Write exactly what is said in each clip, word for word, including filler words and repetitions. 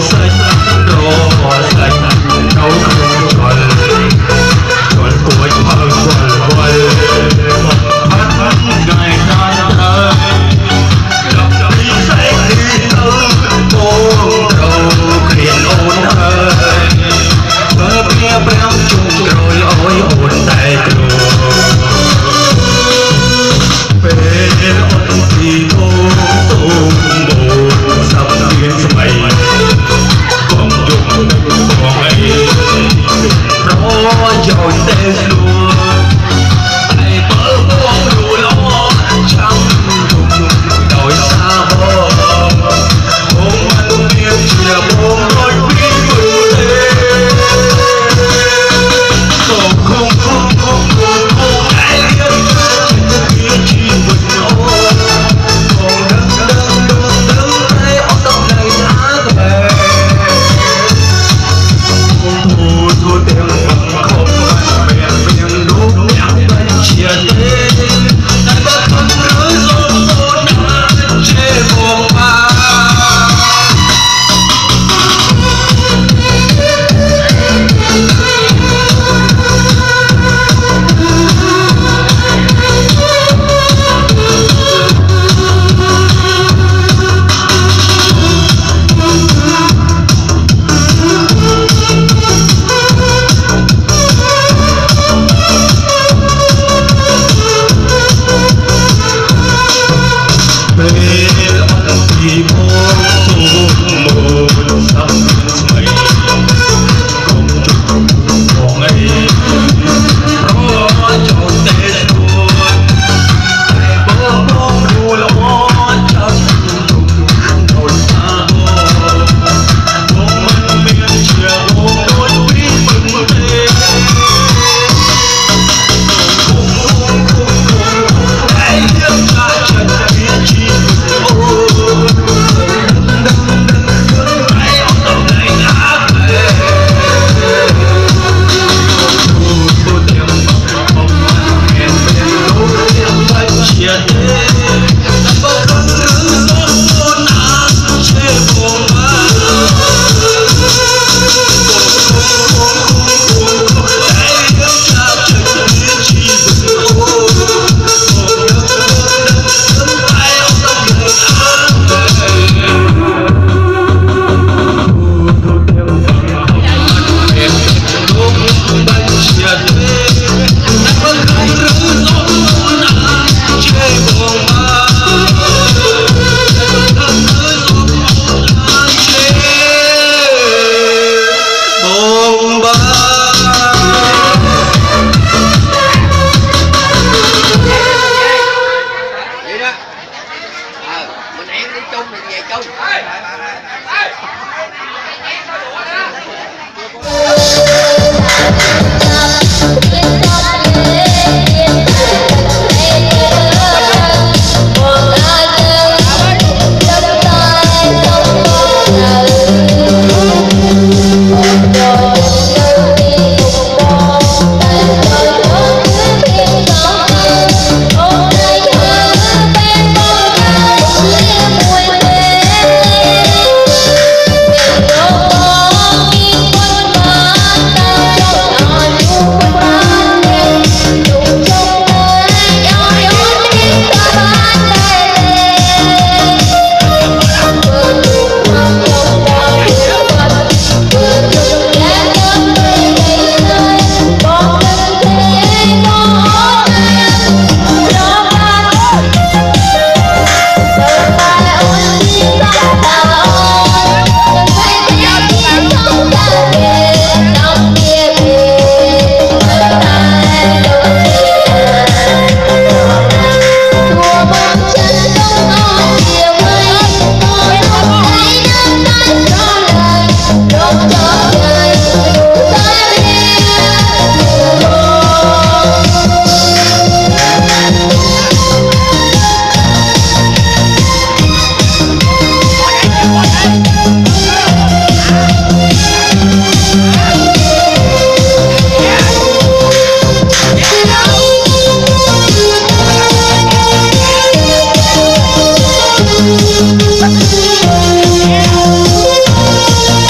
Hãy subscribe cho kênh Ghiền Mì Gõ để không bỏ lỡ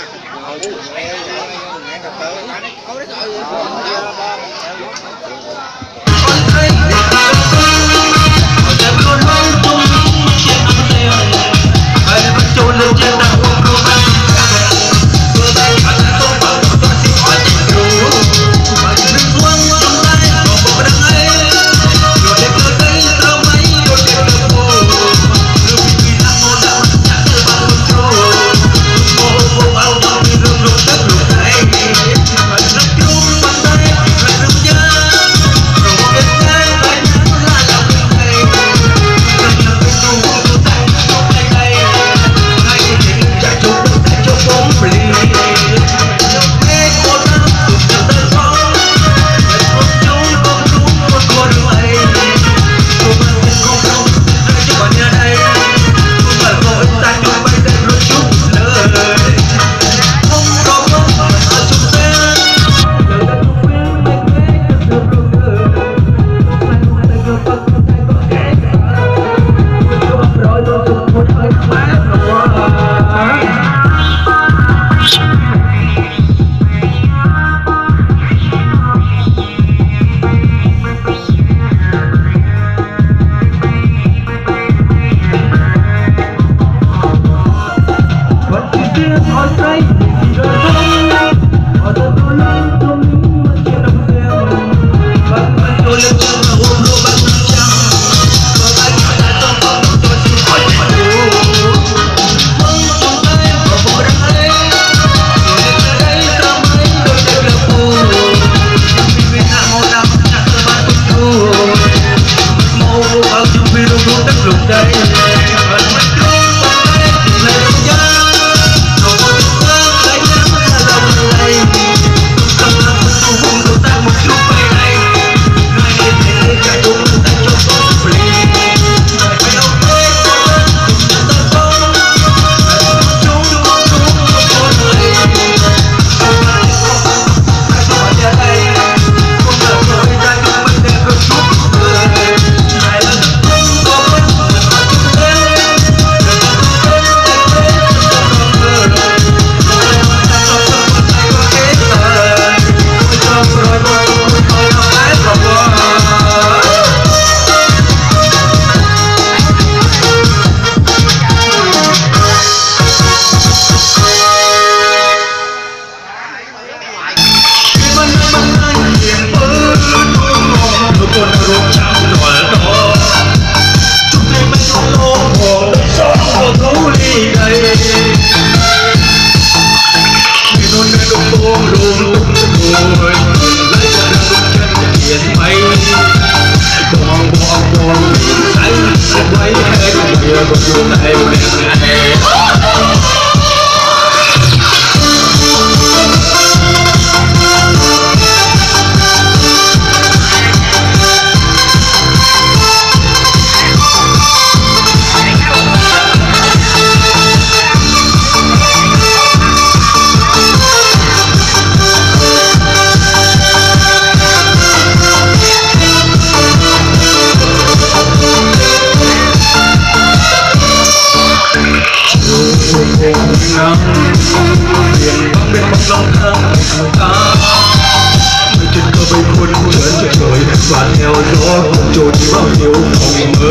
và theo gió cùng trôi bao nhiêu mộng mơ.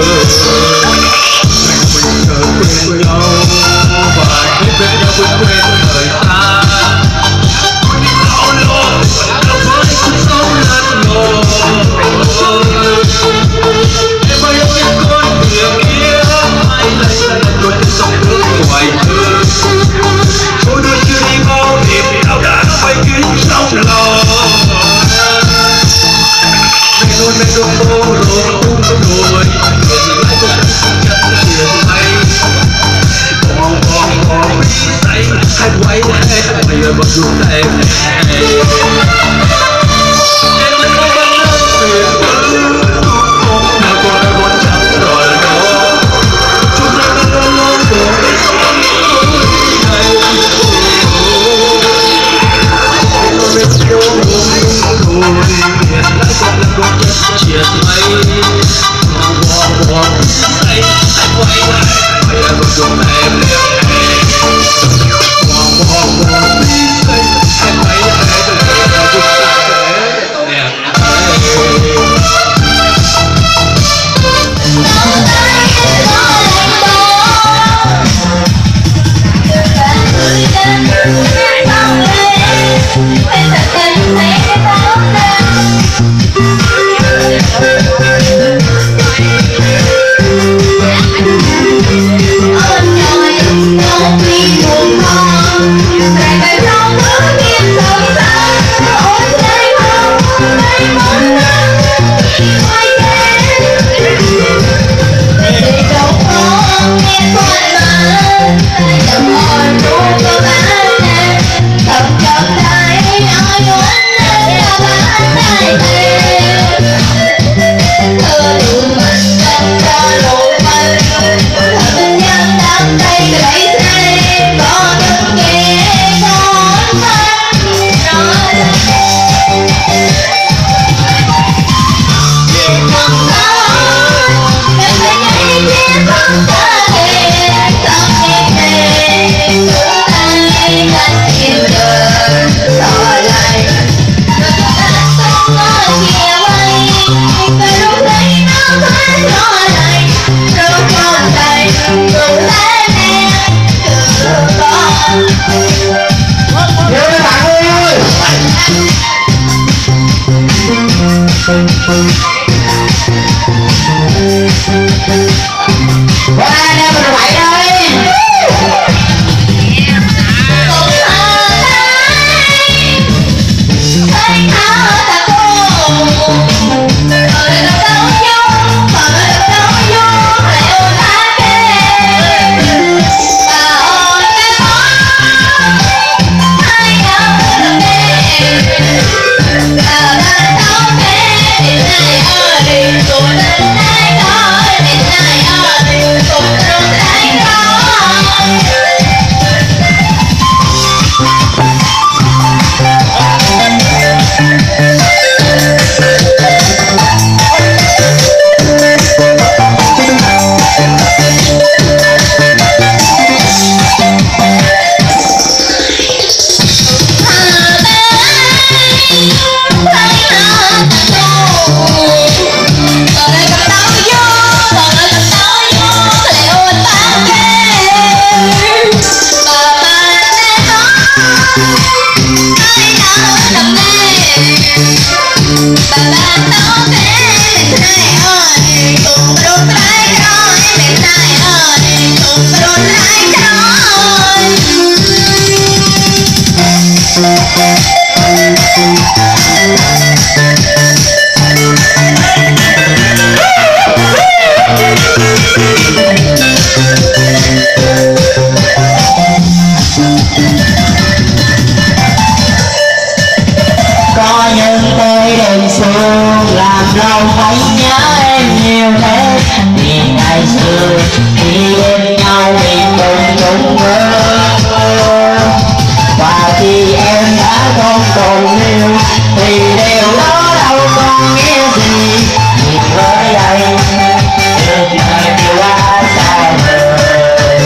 Mình chờ quên nhau và biết bên nhau vẫn quên thời ta. Con đi lão lô đâu với cuộc sống lẫn lộn. Em ơi ơi con đường kia ai lấy lần đôi chân sông nước ngoài thơ. Thôi đôi chưa đi bao niềm đau đã bay kín trong lòng. Luôn bên đôi cô rồi tung rồi đừng lại có chân tiền hay bong bong bong say hay quay hết bây giờ vẫn luôn em em vẫn không bằng lời tuyệt vời con mà con đã còn chẳng đòi đó chúng ta đã luôn luôn rồi sống này luôn bên đôi cô rồi lại còn là đôi chân chia tay bong bong say hay quay lại bây giờ vẫn luôn em em bong bong bong Qua đây mình quậy đây. Có những tôi đừng xuống làm đâu thấy nhớ em nhiều thế, vì ngày xưa khi bên nhau mình cùng chung mơ, và khi em đã không còn yêu thì điều đó đâu còn nghĩa gì. Nhìn với đây được đời điều đã sai rồi,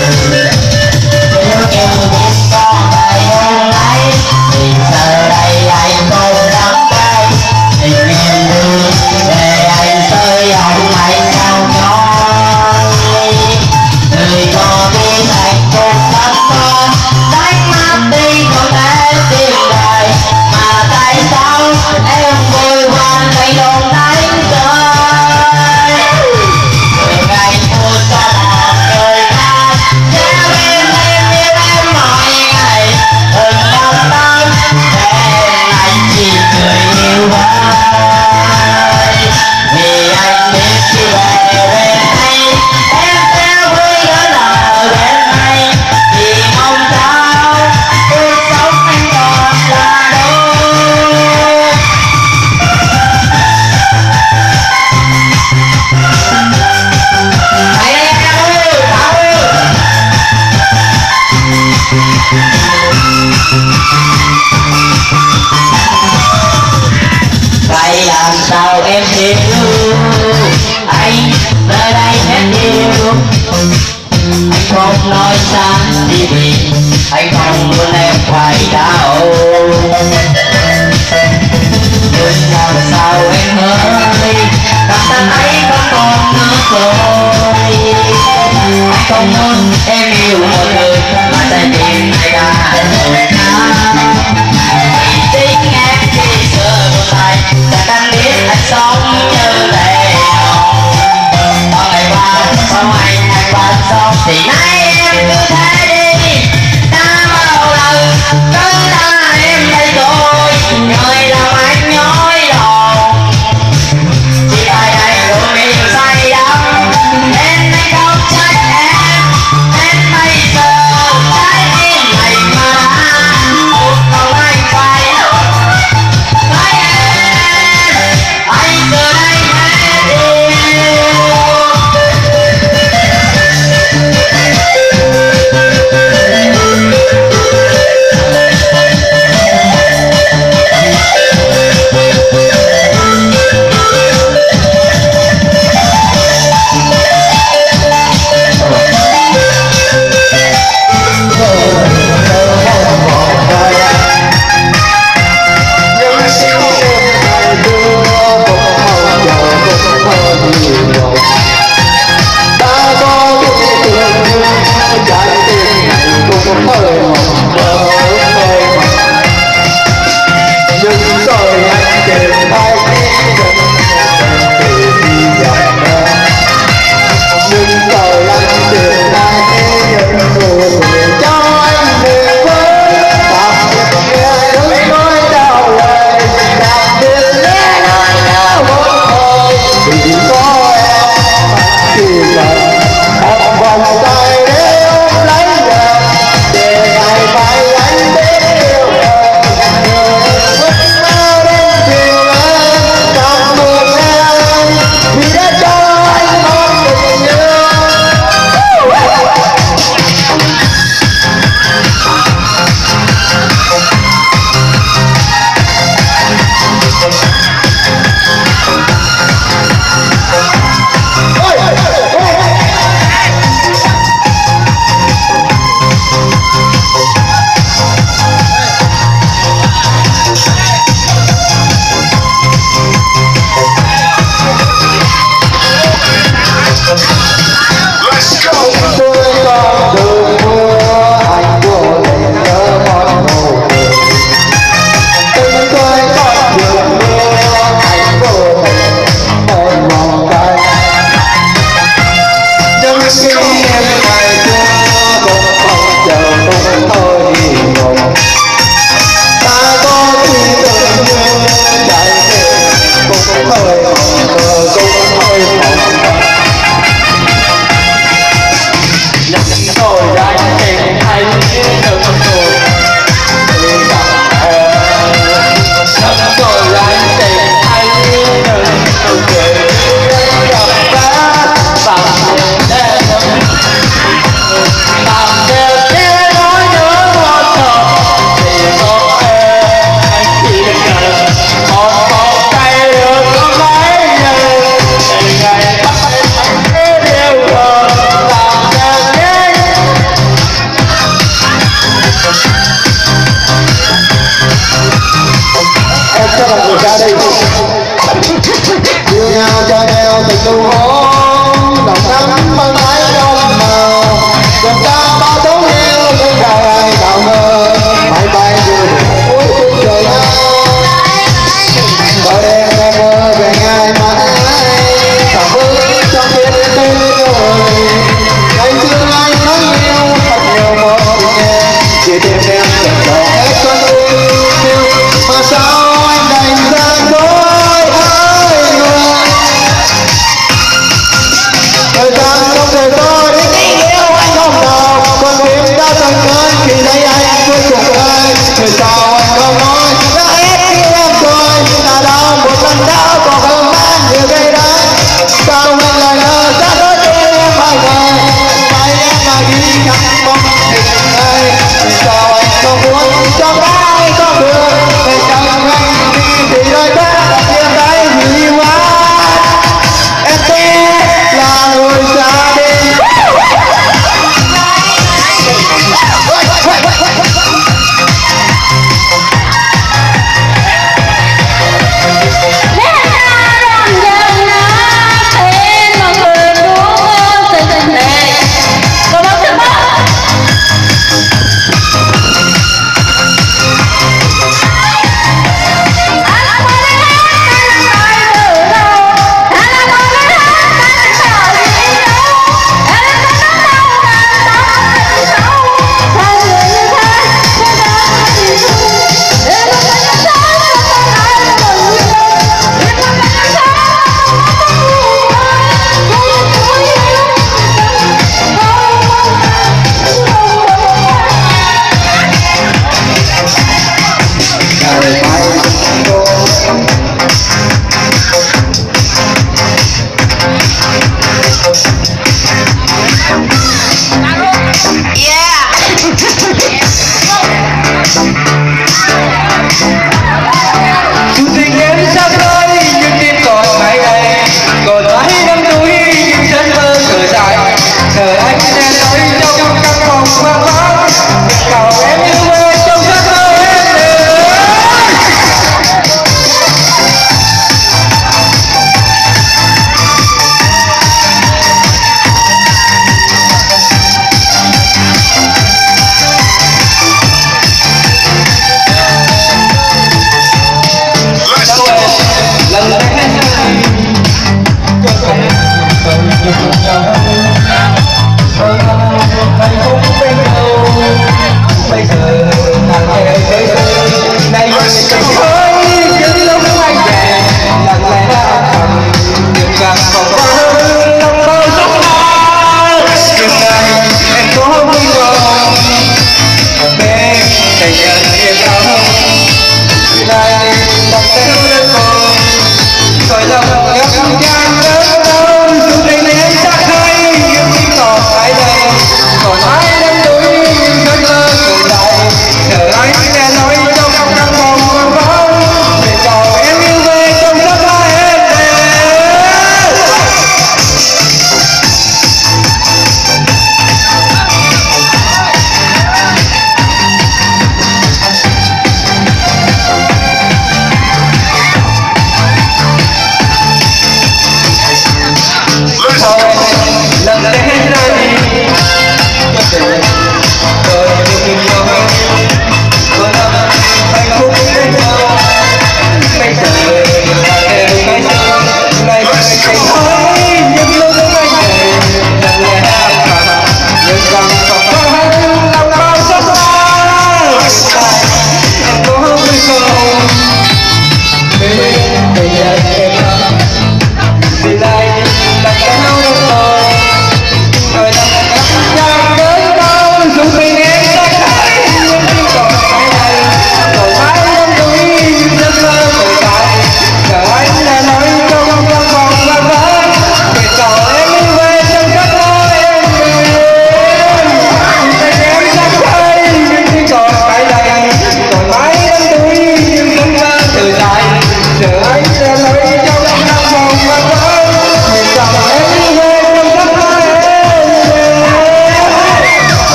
nếu như biết có ngày hôm nay thì giờ đây anh không đắm tay, tình em thương để anh tới hồng anh cao nhói. Người có biết hạnh phúc lắm không, đánh mắt đi không thể tìm lại, mà tại sao em vui hoan cây đồn đánh rơi. Người anh muốn cho làm người khác, theo bên em như em mọi ngày, đừng quan tâm để em anh chỉ người yêu ơi. Vì anh biết khi về bên anh em sẽ vui hơn ở bên anh, vì mong sao cuộc sống anh còn là đúng. Hãy đây em ơi, Thảo ơi. Vậy làm sao em chịu anh nơi đây hết yêu, anh không nói xa chỉ vì anh không muốn em phải đau, nhưng làm sao em ơi cảm giác ấy không còn nữa rồi. Anh không muốn em yêu một người mà trái tim này đã rồi khác, tính em khi xưa buồn tay chẳng cần biết anh sống như thế nào. Bao ngày qua bao anh anh vẫn sống thì nay em cứ thế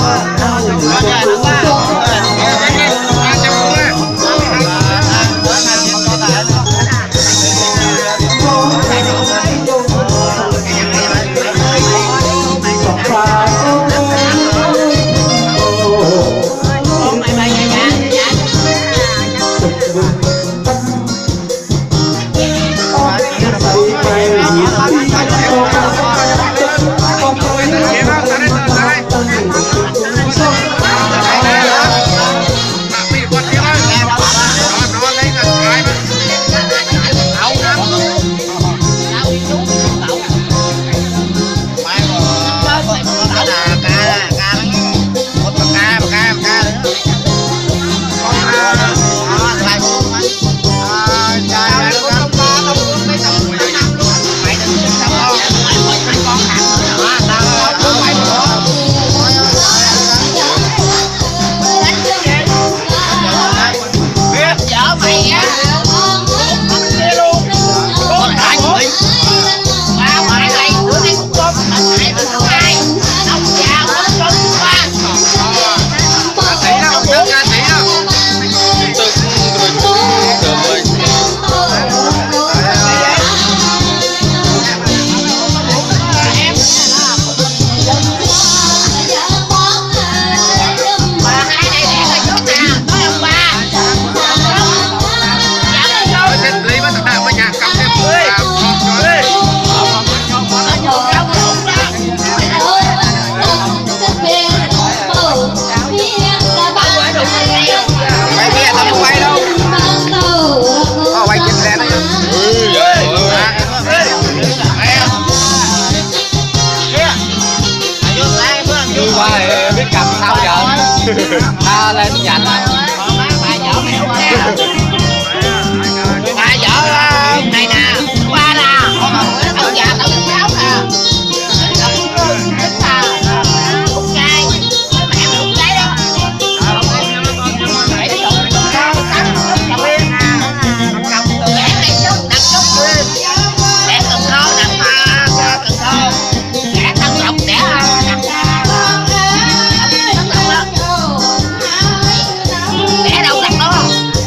Ta lên dành bà vợ mèo nè, bà vợ này nè, qua nè, ông già tao được báo nè, tính là một trai, mẹ một trai đó, để nó dùng con cắt đồng yên, để này chút đặt chút để cần thô đặt cần thô, để thân lộc để đặt để đâu đặt đó.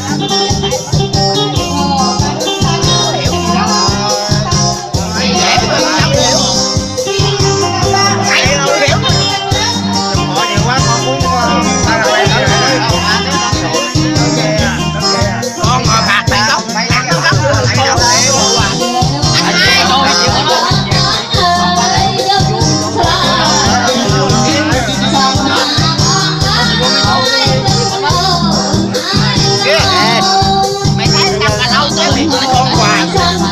Con ngồi phạt mày gốc mày ăn nó gốc luôn mày đâu mày thấy tao cà lâu tới mày gửi con quà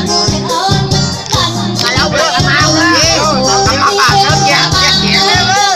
cà lâu bữa cà mau đó cà mau bà sớm nha chắc chuyện đó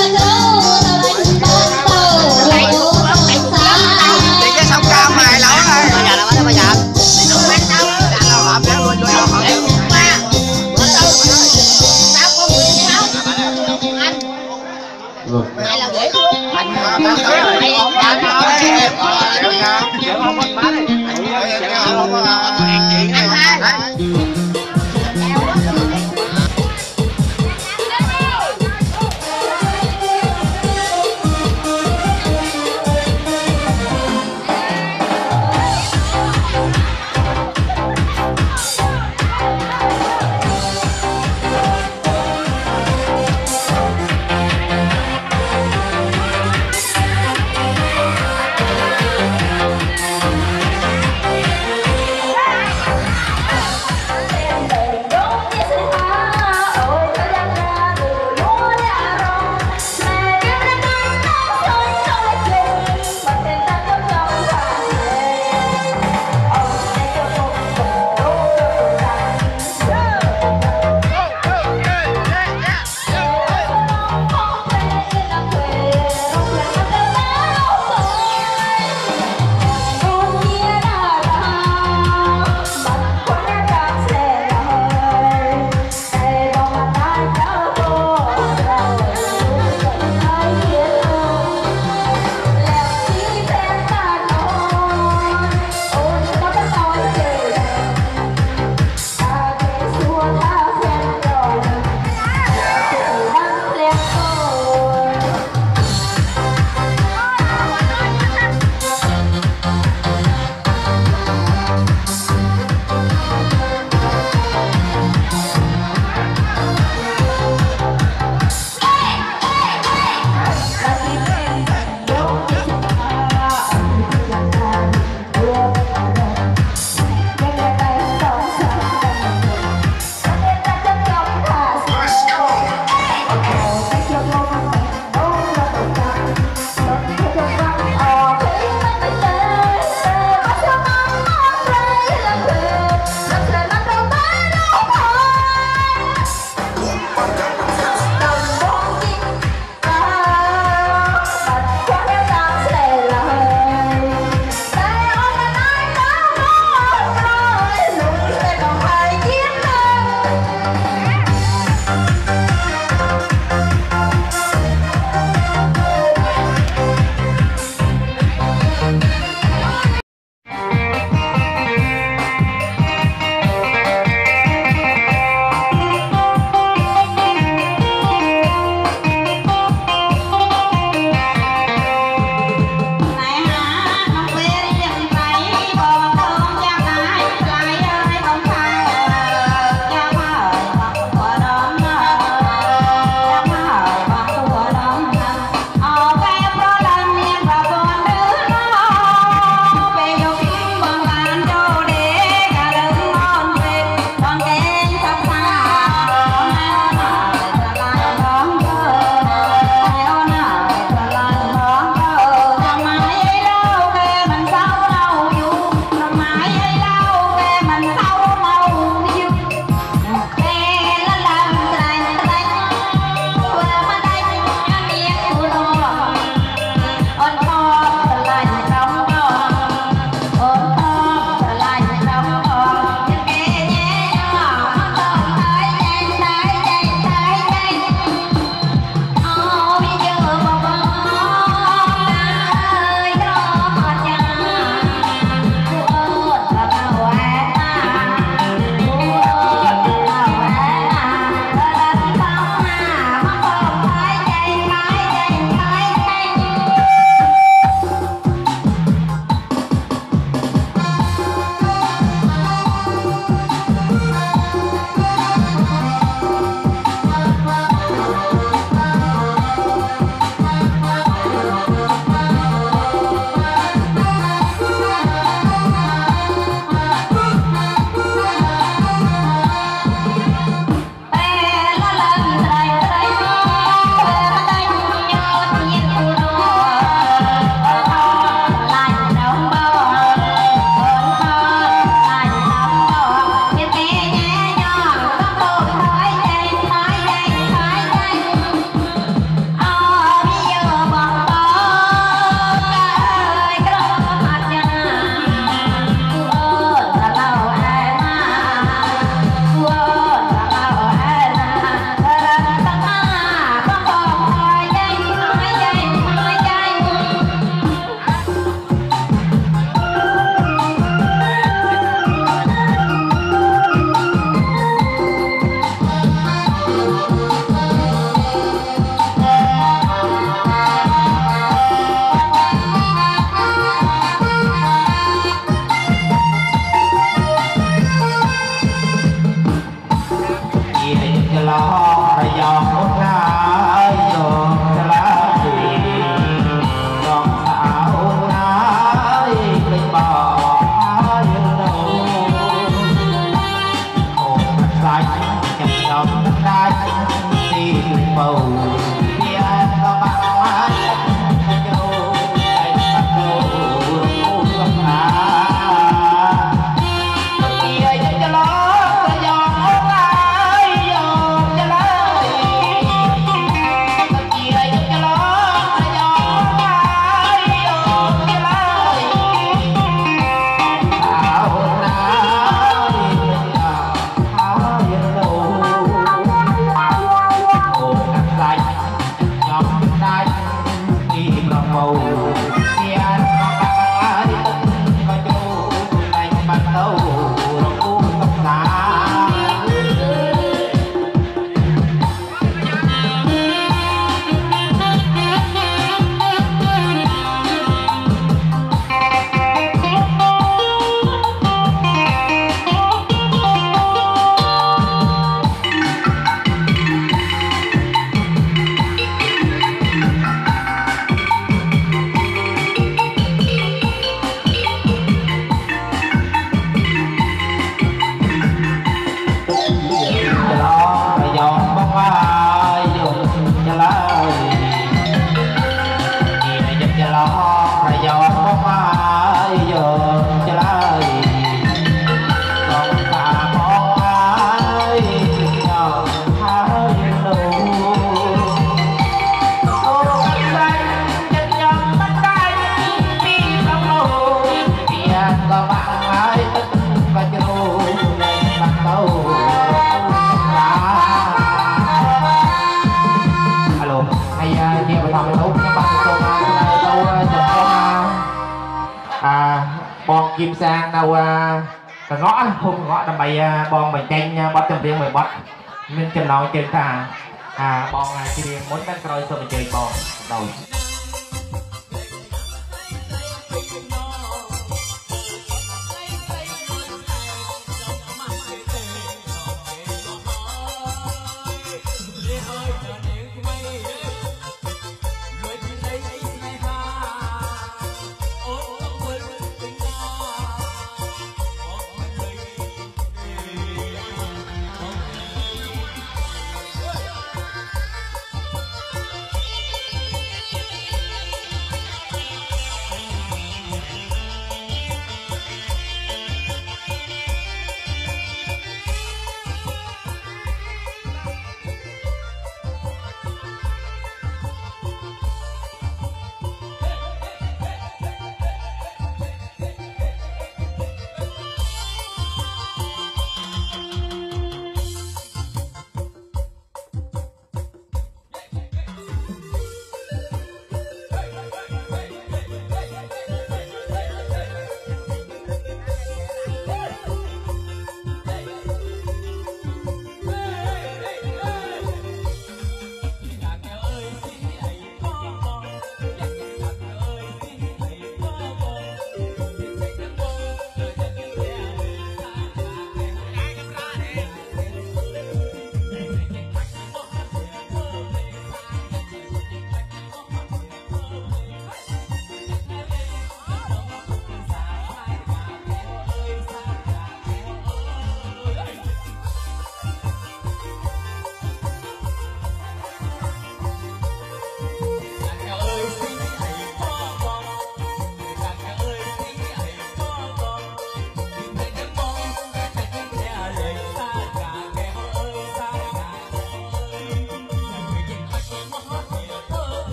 đi cái sông cam mày lỗi rồi bây giờ là bắt bây giờ đi đâu bán đâu đã lo hộp để luôn luôn hộp để ba bữa đâu tao có mười sáu anh mày là gửi luôn anh mày ổn đã nói em không có bán này không có hẹn chuyện này. màu tiền có bạc ai có châu đánh bắt đâu cũng tóc giá Kim Sang đâu uh, ngõ không ngõ đầm bày uh, bong bày tranh uh, bót trong riêng mười bót mình chừng nói chơi ta à bong uh, chỉ riêng muốn đánh coi sao mình chơi bong đầu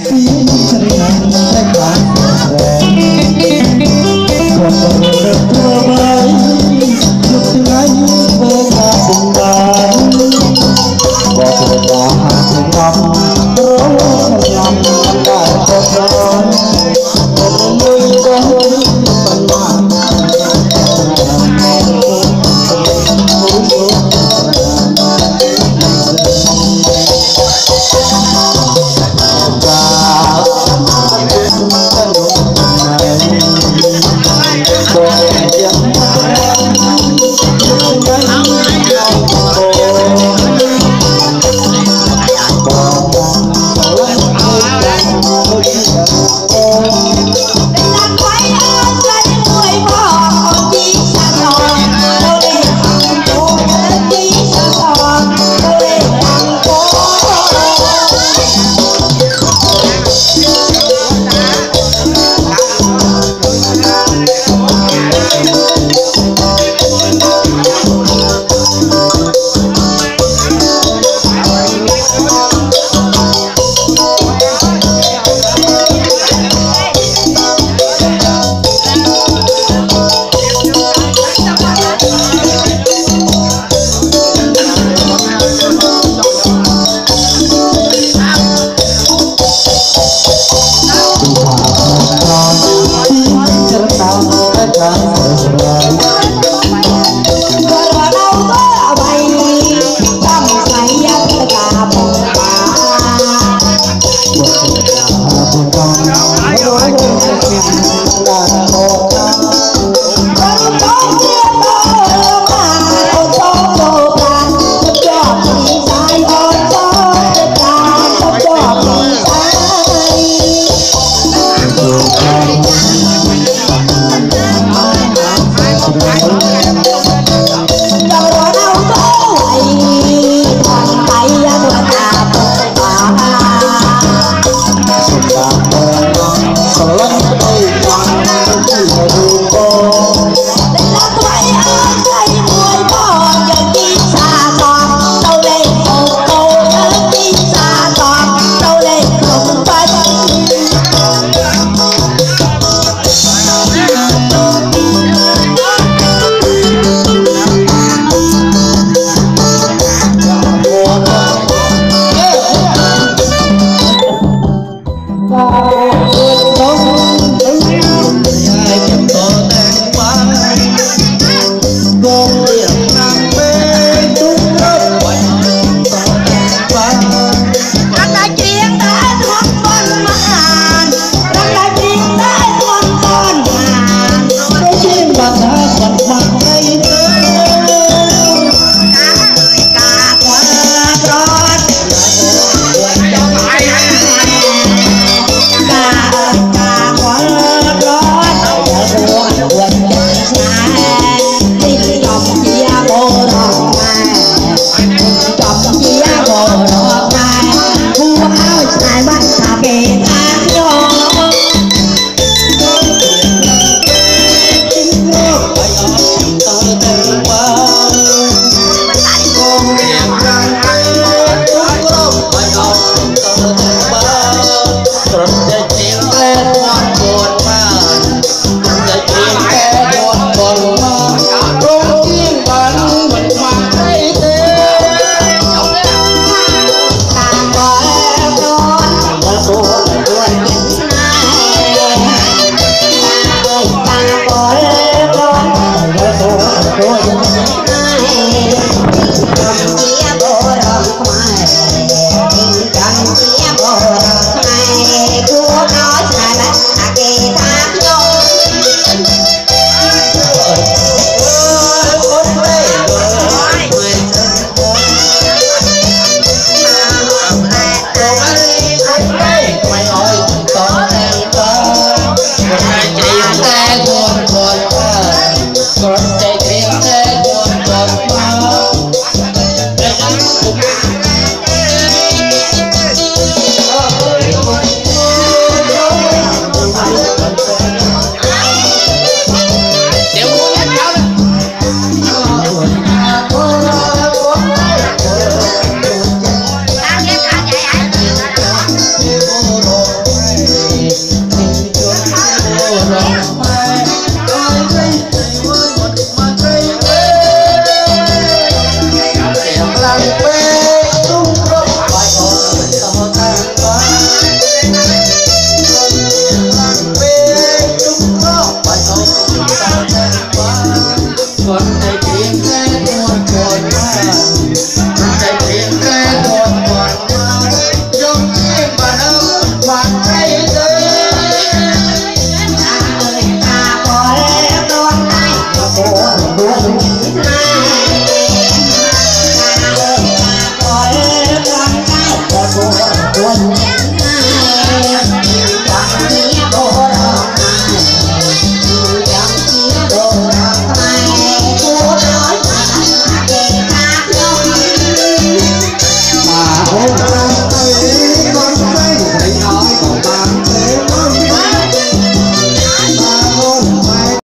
tiếng chân ngàn tay cả còn còn được thưa bay được tiếng anh với cả cùng đàn và từ cả hàng năm rối lòng lại có con một người có hơi phần mạng Hãy subscribe cho kênh Ghiền Mì Gõ để không bỏ lỡ